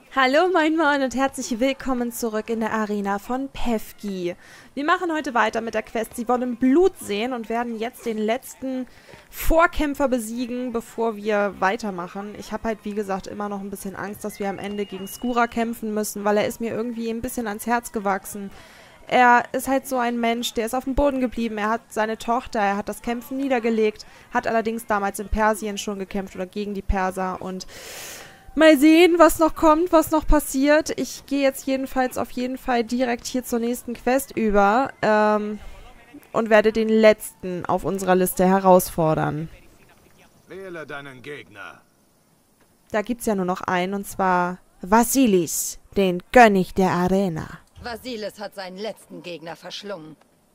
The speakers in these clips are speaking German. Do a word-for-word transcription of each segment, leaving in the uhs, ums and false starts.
Hallo mein Moin und herzlich willkommen zurück in der Arena von Pefki. Wir machen heute weiter mit der Quest Sie wollen Blut sehen und werden jetzt den letzten Vorkämpfer besiegen, bevor wir weitermachen. Ich habe halt wie gesagt immer noch ein bisschen Angst, dass wir am Ende gegen Skura kämpfen müssen, weil er ist mir irgendwie ein bisschen ans Herz gewachsen. Er ist halt so ein Mensch, der ist auf dem Boden geblieben, er hat seine Tochter, er hat das Kämpfen niedergelegt, hat allerdings damals in Persien schon gekämpft oder gegen die Perser und... Mal sehen, was noch kommt, was noch passiert. Ich gehe jetzt jedenfalls auf jeden Fall direkt hier zur nächsten Quest über ähm, und werde den letzten auf unserer Liste herausfordern. Wähle deinen Gegner. Da gibt's ja nur noch einen, und zwar Vasilis, den König der Arena. Vasilis hat seinen letzten Gegner verschlungen.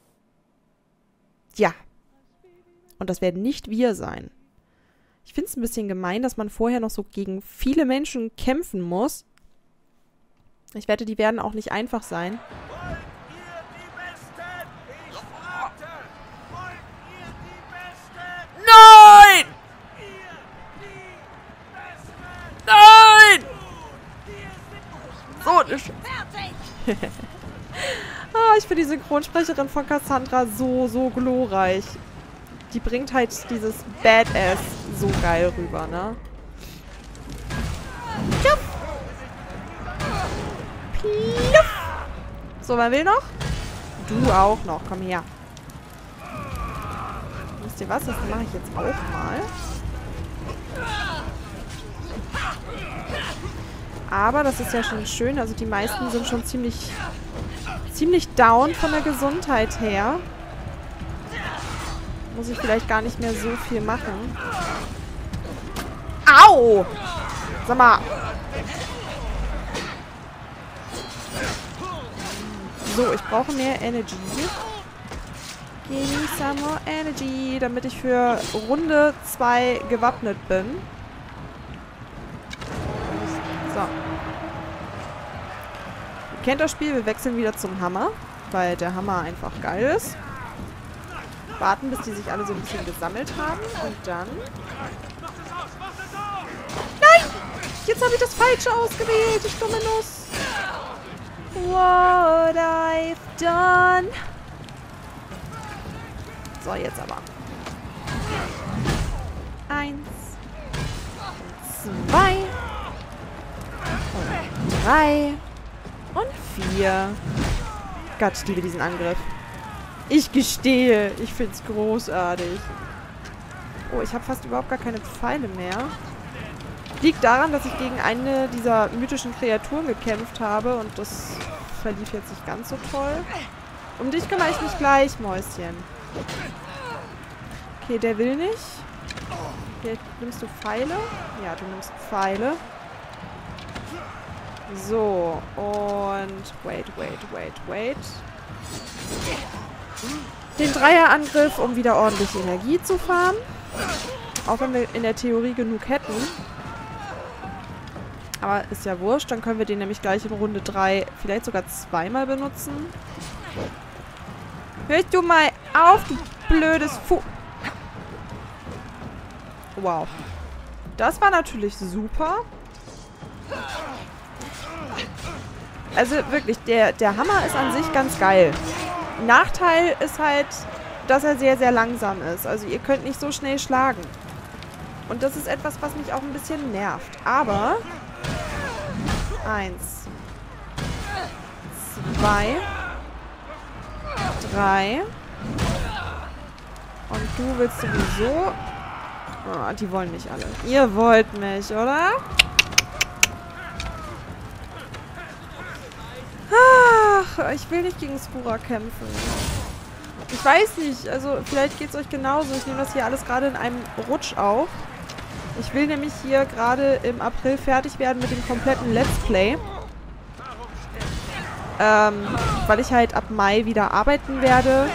Ja. Und das werden nicht wir sein. Ich finde es ein bisschen gemein, dass man vorher noch so gegen viele Menschen kämpfen muss. Ich wette, die werden auch nicht einfach sein. Wollt ihr die Besten? Ich fragte, wollt ihr die Besten? Nein! Ihr die Besten! Nein! So, das ah, ich finde die Synchronsprecherin von Cassandra so, so glorreich. Die bringt halt dieses Badass so geil rüber, ne? Piuff. Piuff. So, wer will noch? Du auch noch, komm her. Wisst ihr was? Das mache ich jetzt auch mal. Aber das ist ja schon schön. Also die meisten sind schon ziemlich, ziemlich down von der Gesundheit her. Muss ich vielleicht gar nicht mehr so viel machen. Au! Sag mal. So, ich brauche mehr Energy. Give me some more energy, damit ich für Runde zwei gewappnet bin. So. Ihr kennt das Spiel, wir wechseln wieder zum Hammer, weil der Hammer einfach geil ist. Warten, bis die sich alle so ein bisschen gesammelt haben. Und dann... Nein! Jetzt habe ich das Falsche ausgewählt, ich dumme Nuss. What I've done. So, jetzt aber. Eins. Und zwei. Und drei. Und vier. Gott, ich liebe diesen Angriff. Ich gestehe, ich find's großartig. Oh, ich habe fast überhaupt gar keine Pfeile mehr. Liegt daran, dass ich gegen eine dieser mythischen Kreaturen gekämpft habe und das verlief jetzt nicht ganz so toll. Um dich kümmere ich mich gleich, Mäuschen. Okay, der will nicht. Okay, nimmst du Pfeile? Ja, du nimmst Pfeile. So, und... Wait, wait, wait, wait. Den Dreierangriff, um wieder ordentlich Energie zu farmen. Auch wenn wir in der Theorie genug hätten. Aber ist ja wurscht. Dann können wir den nämlich gleich in Runde drei vielleicht sogar zweimal benutzen. Hörst du mal auf, du blödes Fu... Wow. Das war natürlich super. Also wirklich, der, der Hammer ist an sich ganz geil. Nachteil ist halt, dass er sehr, sehr langsam ist. Also ihr könnt nicht so schnell schlagen. Und das ist etwas, was mich auch ein bisschen nervt. Aber eins, zwei, drei und du willst sowieso... Oh, die wollen mich alle. Ihr wollt mich, oder? Ach, ich will nicht gegen Skura kämpfen. Ich weiß nicht, also vielleicht geht es euch genauso. Ich nehme das hier alles gerade in einem Rutsch auf. Ich will nämlich hier gerade im April fertig werden mit dem kompletten Let's Play. Ähm, weil ich halt ab Mai wieder arbeiten werde.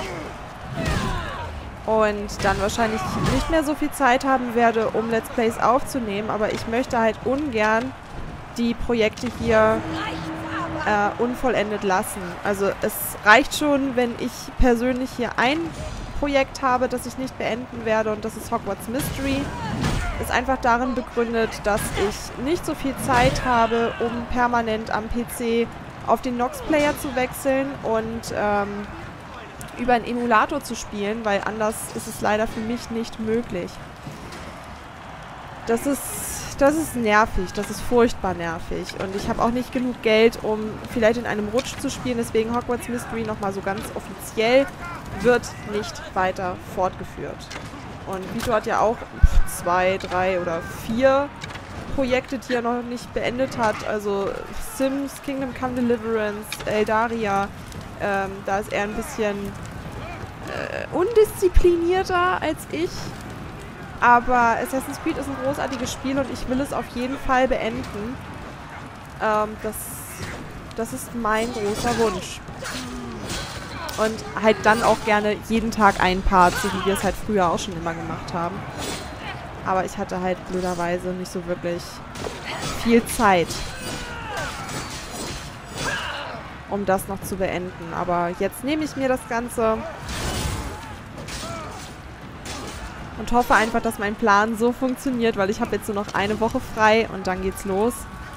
Und dann wahrscheinlich nicht mehr so viel Zeit haben werde, um Let's Plays aufzunehmen. Aber ich möchte halt ungern die Projekte hier... Äh, unvollendet lassen. Also es reicht schon, wenn ich persönlich hier ein Projekt habe, das ich nicht beenden werde und das ist Hogwarts Mystery. ist einfach darin begründet, dass ich nicht so viel Zeit habe, um permanent am P C auf den Nox-Player zu wechseln und ähm, über einen Emulator zu spielen, weil anders ist es leider für mich nicht möglich. Das ist, das ist nervig, das ist furchtbar nervig. Und ich habe auch nicht genug Geld, um vielleicht in einem Rutsch zu spielen. Deswegen Hogwarts Mystery nochmal so ganz offiziell wird nicht weiter fortgeführt. Und Vito hat ja auch zwei, drei oder vier Projekte, die er noch nicht beendet hat. Also Sims, Kingdom Come Deliverance, Eldaria. Ähm, da ist er ein bisschen äh, undisziplinierter als ich. Aber Assassin's Creed ist ein großartiges Spiel und ich will es auf jeden Fall beenden. Ähm, das, das ist mein großer Wunsch. Und halt dann auch gerne jeden Tag ein Part, so wie wir es halt früher auch schon immer gemacht haben. Aber ich hatte halt blöderweise nicht so wirklich viel Zeit, um das noch zu beenden. Aber jetzt nehme ich mir das Ganze und hoffe einfach, dass mein Plan so funktioniert, weil ich habe jetzt nur noch eine Woche frei und dann geht's los.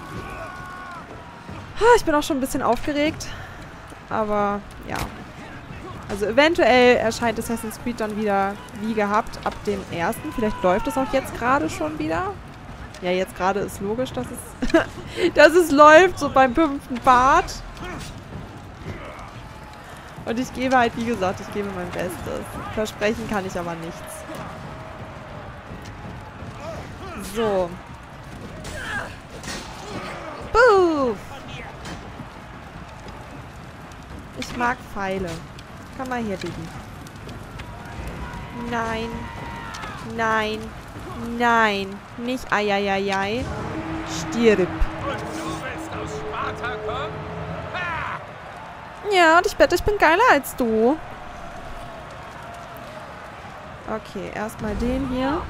Ich bin auch schon ein bisschen aufgeregt, aber ja. Also eventuell erscheint Assassin's Creed dann wieder wie gehabt ab dem ersten. Vielleicht läuft es auch jetzt gerade schon wieder. Ja, jetzt gerade ist logisch, dass es, dass es läuft, so beim fünften Part. Und ich gebe halt, wie gesagt, ich gebe mein Bestes. Versprechen kann ich aber nichts. So. Buh! Ich mag Pfeile. Komm mal hier, Baby. Nein. Nein. Nein. Nicht eieieiei. Stirb. Ja, und ich wette, ich bin geiler als du. Okay, erstmal den hier.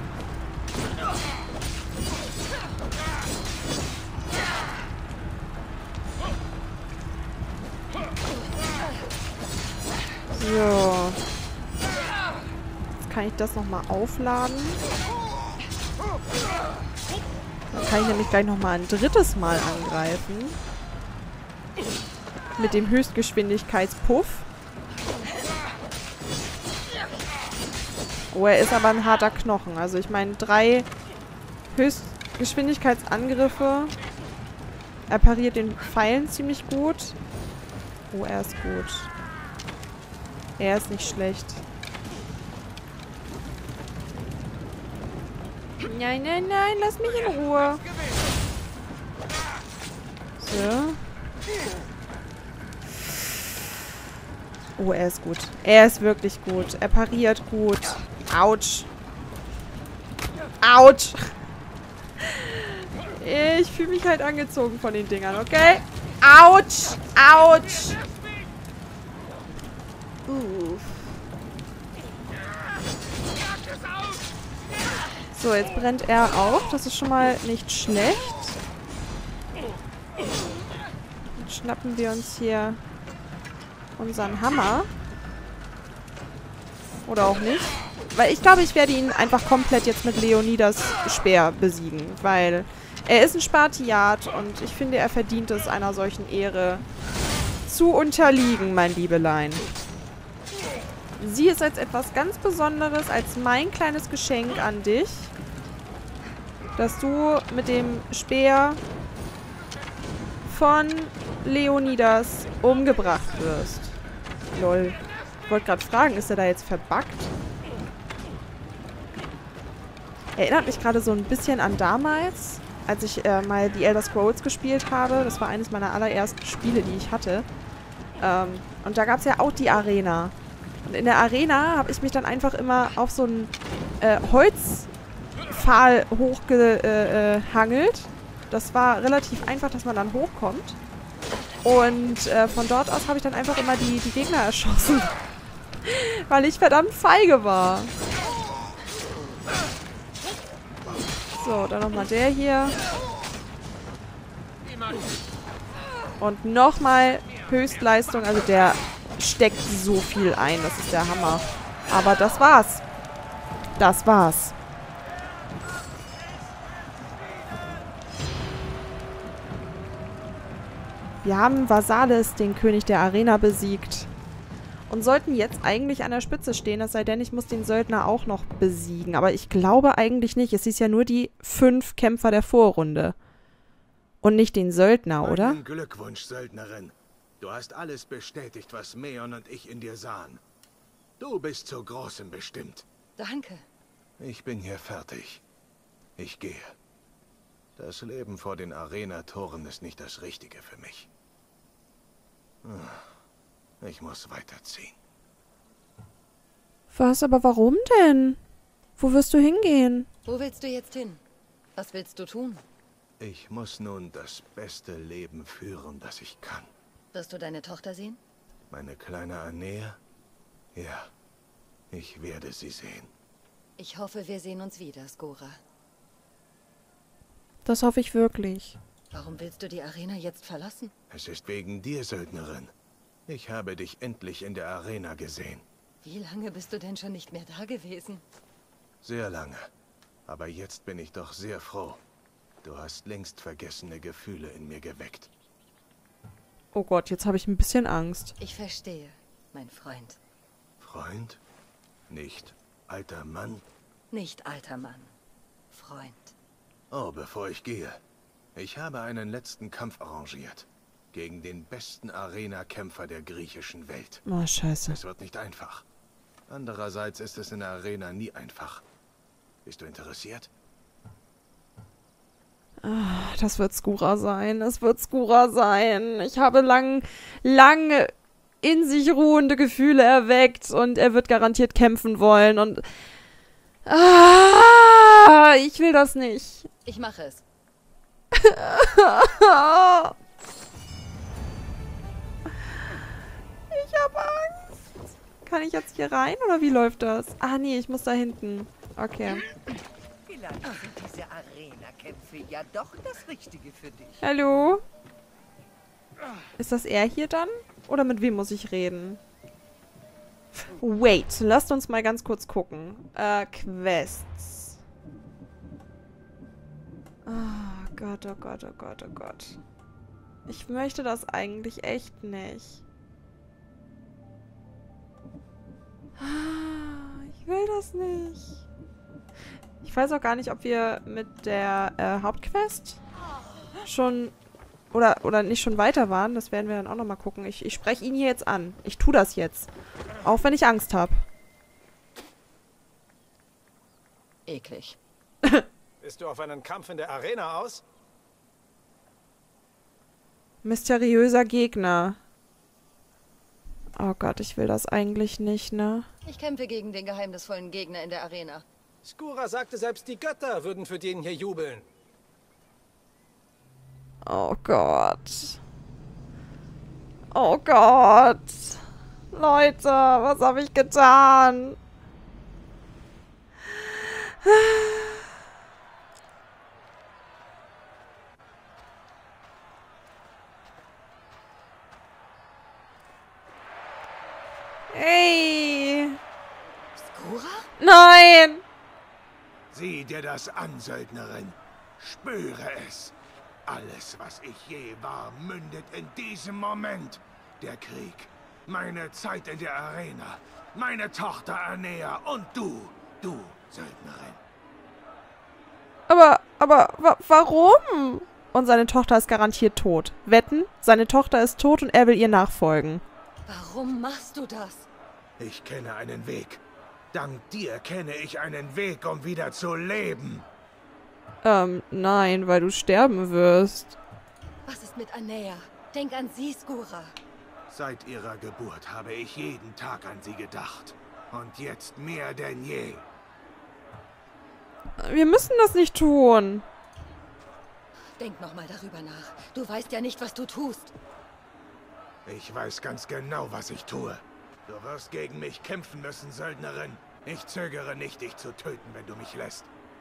So. Jetzt kann ich das nochmal aufladen. Dann kann ich nämlich gleich nochmal ein drittes Mal angreifen. Mit dem Höchstgeschwindigkeitspuff. Oh, er ist aber ein harter Knochen. Also ich meine, drei Höchstgeschwindigkeitsangriffe. Er pariert den Pfeilen ziemlich gut. Oh, er ist gut. Er ist nicht schlecht. Nein, nein, nein, lass mich in Ruhe. So. Oh, er ist gut. Er ist wirklich gut. Er pariert gut. Autsch. Autsch. Ich fühle mich halt angezogen von den Dingern, okay? Autsch. Autsch. Uff. So, jetzt brennt er auch. Das ist schon mal nicht schlecht. Jetzt schnappen wir uns hier unseren Hammer. Oder auch nicht. Weil ich glaube, ich werde ihn einfach komplett jetzt mit Leonidas Speer besiegen. Weil er ist ein Spartiat und ich finde, er verdient es, einer solchen Ehre zu unterliegen, mein Liebelein. Sieh es als etwas ganz Besonderes, als mein kleines Geschenk an dich, dass du mit dem Speer von Leonidas umgebracht wirst. Lol. Ich wollte gerade fragen, ist er da jetzt verbuggt? Erinnert mich gerade so ein bisschen an damals, als ich äh, mal die Elder Scrolls gespielt habe. Das war eines meiner allerersten Spiele, die ich hatte. Ähm, und da gab es ja auch die Arena. Und in der Arena habe ich mich dann einfach immer auf so einen äh, Holzpfahl hochgehangelt. Äh, das war relativ einfach, dass man dann hochkommt. Und äh, von dort aus habe ich dann einfach immer die, die Gegner erschossen. Weil ich verdammt feige war. So, dann nochmal der hier. Und nochmal Höchstleistung. Also der steckt so viel ein. Das ist der Hammer. Aber das war's. Das war's. Wir haben Vasalis, den König der Arena, besiegt. Und sollten jetzt eigentlich an der Spitze stehen, es sei denn, ich muss den Söldner auch noch besiegen. Aber ich glaube eigentlich nicht. Es ist ja nur die fünf Kämpfer der Vorrunde. Und nicht den Söldner, oder? Meinen Glückwunsch, Söldnerin. Du hast alles bestätigt, was Meon und ich in dir sahen. Du bist zu Großem bestimmt. Danke. Ich bin hier fertig. Ich gehe. Das Leben vor den Arena-Toren ist nicht das Richtige für mich. Ich muss weiterziehen. Was? Aber warum denn? Wo wirst du hingehen? Wo willst du jetzt hin? Was willst du tun? Ich muss nun das beste Leben führen, das ich kann. Wirst du deine Tochter sehen? Meine kleine Anea? Ja, ich werde sie sehen. Ich hoffe, wir sehen uns wieder, Skora. Das hoffe ich wirklich. Warum willst du die Arena jetzt verlassen? Es ist wegen dir, Söldnerin. Ich habe dich endlich in der Arena gesehen. Wie lange bist du denn schon nicht mehr da gewesen? Sehr lange. Aber jetzt bin ich doch sehr froh. Du hast längst vergessene Gefühle in mir geweckt. Oh Gott, jetzt habe ich ein bisschen Angst. Ich verstehe, mein Freund. Freund? Nicht alter Mann? Nicht alter Mann. Freund. Oh, bevor ich gehe. Ich habe einen letzten Kampf arrangiert. Gegen den besten Arena-Kämpfer der griechischen Welt. Oh, scheiße. Es wird nicht einfach. Andererseits ist es in der Arena nie einfach. Bist du interessiert? Ah, das wird Skura sein. Das wird Skura sein. Ich habe lang, lange in sich ruhende Gefühle erweckt und er wird garantiert kämpfen wollen und... Ah, ich will das nicht. Ich mache es. Ich habe Angst. Kann ich jetzt hier rein oder wie läuft das? Ah, nee, ich muss da hinten. Okay. Vielleicht sind diese Arena-Kämpfe ja doch das Richtige für dich. Hallo? Ist das er hier dann? Oder mit wem muss ich reden? Wait, lasst uns mal ganz kurz gucken. Äh, Quests. Oh Gott, oh Gott, oh Gott, oh Gott. Ich möchte das eigentlich echt nicht. Ich will das nicht. Ich weiß auch gar nicht, ob wir mit der äh, Hauptquest schon oder, oder nicht schon weiter waren. Das werden wir dann auch nochmal gucken. Ich, ich spreche ihn hier jetzt an. Ich tue das jetzt. Auch wenn ich Angst habe. Eklig. Bist du auf einen Kampf in der Arena aus? Mysteriöser Gegner. Oh Gott, ich will das eigentlich nicht, ne? Ich kämpfe gegen den geheimnisvollen Gegner in der Arena. Skura sagte, selbst die Götter würden für den hier jubeln. Oh Gott. Oh Gott. Leute, was habe ich getan? Ey. Skura? Nein. Sieh dir das an, Söldnerin. Spüre es. Alles, was ich je war, mündet in diesem Moment. Der Krieg, meine Zeit in der Arena, meine Tochter Anea und du, du, Söldnerin. Aber, aber, wa warum? Und seine Tochter ist garantiert tot. Wetten? Seine Tochter ist tot und er will ihr nachfolgen. Warum machst du das? Ich kenne einen Weg. Dank dir kenne ich einen Weg, um wieder zu leben. Ähm, nein, weil du sterben wirst. Was ist mit Anea? Denk an sie, Skura. Seit ihrer Geburt habe ich jeden Tag an sie gedacht. Und jetzt mehr denn je. Wir müssen das nicht tun. Denk nochmal darüber nach. Du weißt ja nicht, was du tust. Ich weiß ganz genau, was ich tue. Du wirst gegen mich kämpfen müssen, Söldnerin. Ich zögere nicht, dich zu töten, wenn du mich lässt.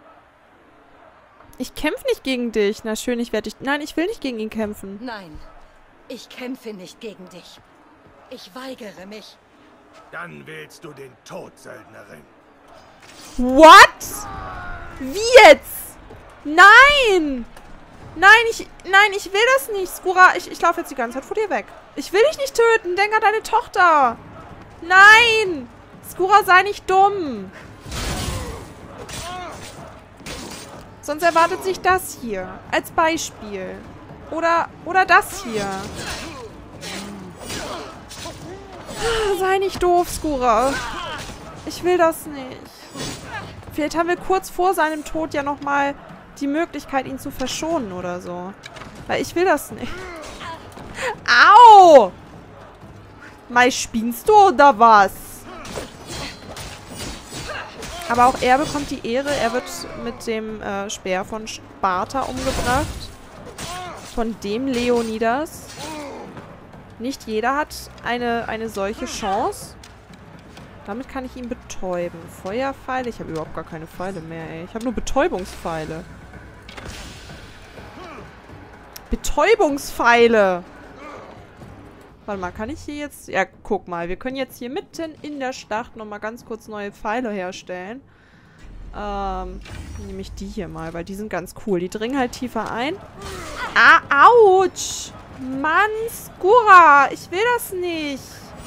Ich kämpfe nicht gegen dich. Na schön, ich werde dich... Nein, ich will nicht gegen ihn kämpfen. Nein, ich kämpfe nicht gegen dich. Ich weigere mich. Dann wählst du den Tod, Söldnerin. What? Wie jetzt? Nein! Nein, ich, nein, ich will das nicht, Skura. Ich, ich laufe jetzt die ganze Zeit vor dir weg. Ich will dich nicht töten. Denk an deine Tochter. Nein. Skura, sei nicht dumm. Sonst erwartet sich das hier. Als Beispiel. Oder, oder das hier. Sei nicht doof, Skura. Ich will das nicht. Vielleicht haben wir kurz vor seinem Tod ja nochmal die Möglichkeit, ihn zu verschonen oder so. Weil ich will das nicht. Au! Mai, spinnst du oder was? Aber auch er bekommt die Ehre. Er wird mit dem äh, Speer von Sparta umgebracht. Von dem Leonidas. Nicht jeder hat eine, eine solche Chance. Damit kann ich ihn betäuben. Feuerpfeile? Ich habe überhaupt gar keine Pfeile mehr, ey. Ich habe nur Betäubungspfeile. Betäubungspfeile! Warte mal, kann ich hier jetzt... Ja, guck mal. Wir können jetzt hier mitten in der Schlacht nochmal ganz kurz neue Pfeile herstellen. Ähm, nehme ich die hier mal, weil die sind ganz cool. Die dringen halt tiefer ein. Ah, ouch! Mann, Skura! Ich will das nicht!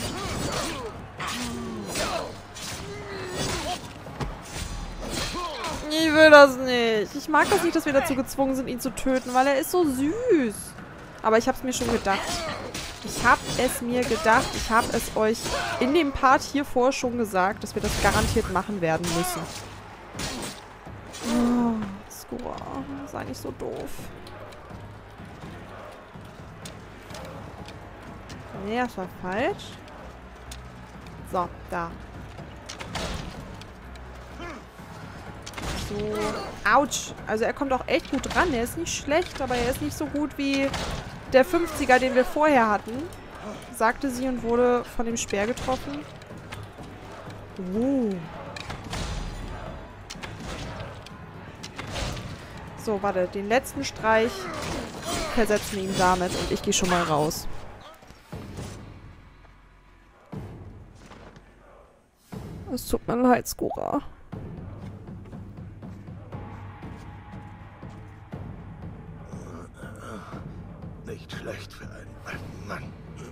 Ich will das nicht. Ich mag das nicht, dass wir dazu gezwungen sind, ihn zu töten, weil er ist so süß. Aber ich habe es mir schon gedacht. Ich habe es mir gedacht. Ich habe es euch in dem Part hier vor schon gesagt, dass wir das garantiert machen werden müssen. Oh, Skura, sei nicht so doof. Nee, das war falsch. So, da. So. Autsch. Also er kommt auch echt gut ran. Er ist nicht schlecht, aber er ist nicht so gut wie der fünfziger, den wir vorher hatten. Sagte sie und wurde von dem Speer getroffen. Uh. So, warte. Den letzten Streich versetzen wir ihm damit und ich gehe schon mal raus. Es tut mir leid, Skura. Nicht schlecht für einen alten Mann.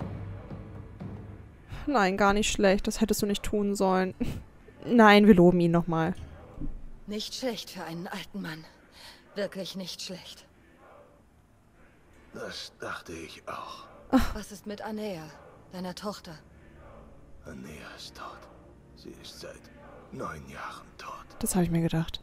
Nein, gar nicht schlecht. Das hättest du nicht tun sollen. Nein, wir loben ihn nochmal. Nicht schlecht für einen alten Mann. Wirklich nicht schlecht. Das dachte ich auch. Was ist mit Anea, deiner Tochter? Anea ist tot. Sie ist seit neun Jahren tot. Das habe ich mir gedacht.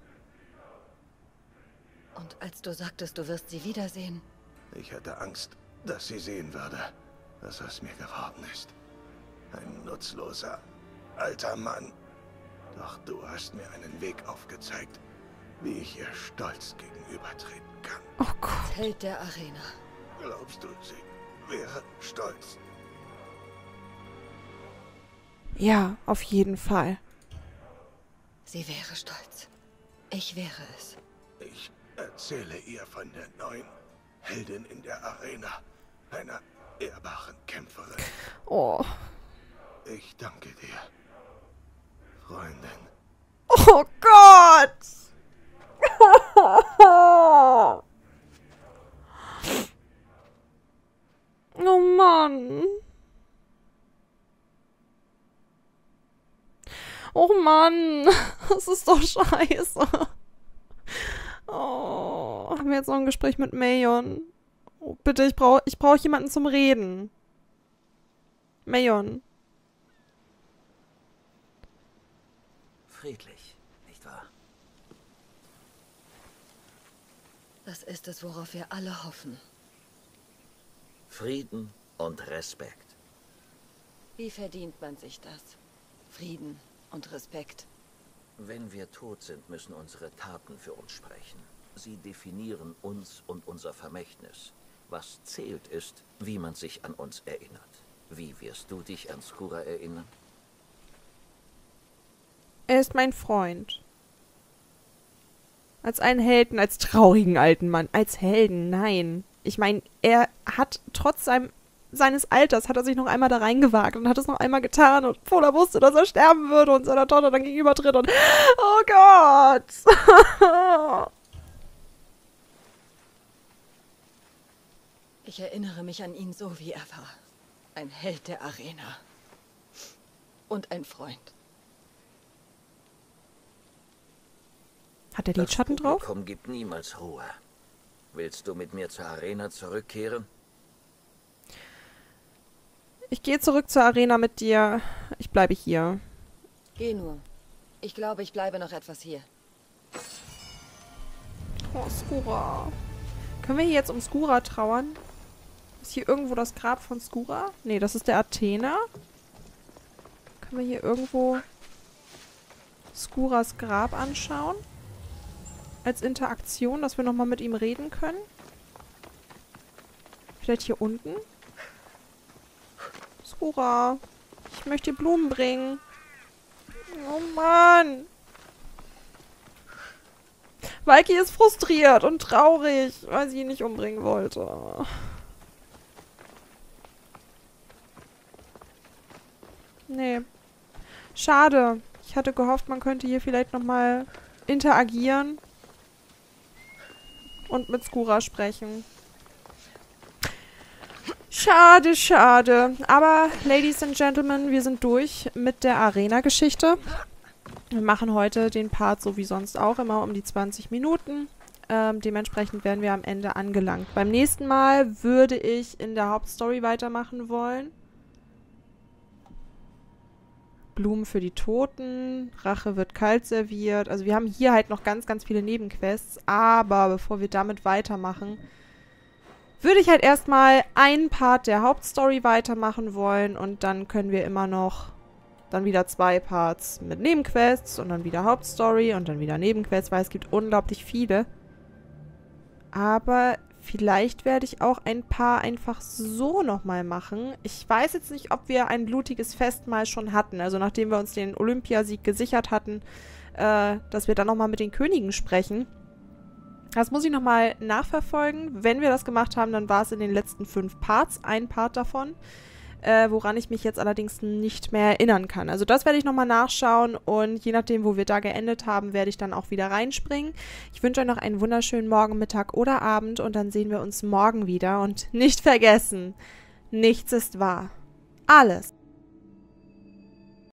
Und als du sagtest, du wirst sie wiedersehen... Ich hatte Angst, dass sie sehen würde, was aus mir geworden ist. Ein nutzloser, alter Mann. Doch du hast mir einen Weg aufgezeigt, wie ich ihr stolz gegenübertreten kann. Oh Gott. Als Held der Arena. Glaubst du, sie wäre stolz? Ja, auf jeden Fall. Sie wäre stolz. Ich wäre es. Ich erzähle ihr von der neuen Heldin in der Arena. Einer ehrbaren Kämpferin. Oh. Ich danke dir, Freundin. Oh Gott! Oh Mann. Oh Mann. Das ist doch scheiße. Oh. Haben wir jetzt noch ein Gespräch mit Mayon? Oh, bitte, ich brauche ich brauch jemanden zum Reden. Mayon. Friedlich, nicht wahr? Das ist es, worauf wir alle hoffen. Frieden und Respekt. Wie verdient man sich das? Frieden und Respekt. Wenn wir tot sind, müssen unsere Taten für uns sprechen. Sie definieren uns und unser Vermächtnis. Was zählt ist, wie man sich an uns erinnert. Wie wirst du dich an Skura erinnern? Er ist mein Freund. Als einen Helden, als traurigen alten Mann. Als Helden, nein. Ich meine, er hat trotz seinem, seines Alters, hat er sich noch einmal da reingewagt und hat es noch einmal getan, und obwohl er wusste, dass er sterben würde und seiner Tochter dann gegenübertritt und... Oh Gott! Ich erinnere mich an ihn so, wie er war. Ein Held der Arena. Und ein Freund. Hat er Lidschatten drauf? Das Publikum gibt niemals Ruhe. Willst du mit mir zur Arena zurückkehren? Ich gehe zurück zur Arena mit dir. Ich bleibe hier. Geh nur. Ich glaube, ich bleibe noch etwas hier. Oh, Skura. Können wir hier jetzt um Skura trauern? Ist hier irgendwo das Grab von Skura? Nee, das ist der Athener. Können wir hier irgendwo Skuras Grab anschauen? Als Interaktion, dass wir nochmal mit ihm reden können? Vielleicht hier unten? Skura, ich möchte dir Blumen bringen. Oh Mann. Valky ist frustriert und traurig, weil sie ihn nicht umbringen wollte. Nee. Schade. Ich hatte gehofft, man könnte hier vielleicht nochmal interagieren und mit Skura sprechen. Schade, schade. Aber, Ladies and Gentlemen, wir sind durch mit der Arena-Geschichte. Wir machen heute den Part so wie sonst auch immer um die zwanzig Minuten. Ähm, dementsprechend werden wir am Ende angelangt. Beim nächsten Mal würde ich in der Hauptstory weitermachen wollen. Blumen für die Toten, Rache wird kalt serviert. Also wir haben hier halt noch ganz, ganz viele Nebenquests. Aber bevor wir damit weitermachen, würde ich halt erstmal einen Part der Hauptstory weitermachen wollen. Und dann können wir immer noch dann wieder zwei Parts mit Nebenquests und dann wieder Hauptstory und dann wieder Nebenquests, weil es gibt unglaublich viele. Aber vielleicht werde ich auch ein paar einfach so nochmal machen. Ich weiß jetzt nicht, ob wir ein blutiges Festmahl schon hatten. Also nachdem wir uns den Olympiasieg gesichert hatten, äh, dass wir dann nochmal mit den Königen sprechen. Das muss ich nochmal nachverfolgen. Wenn wir das gemacht haben, dann war es in den letzten fünf Parts. Ein Part davon. Äh, woran ich mich jetzt allerdings nicht mehr erinnern kann. Also das werde ich nochmal nachschauen und je nachdem, wo wir da geendet haben, werde ich dann auch wieder reinspringen. Ich wünsche euch noch einen wunderschönen Morgen, Mittag oder Abend und dann sehen wir uns morgen wieder. Und nicht vergessen, nichts ist wahr. Alles